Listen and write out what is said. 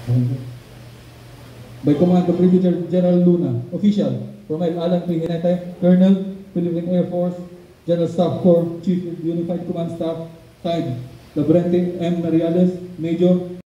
By command of Brigadier General Luna, official, Romel Alan P. Hinete, Colonel, Philippine Air Force, General Staff Corps, Chief of Unified Command Staff, signed, Labrente M. Nariales, Major,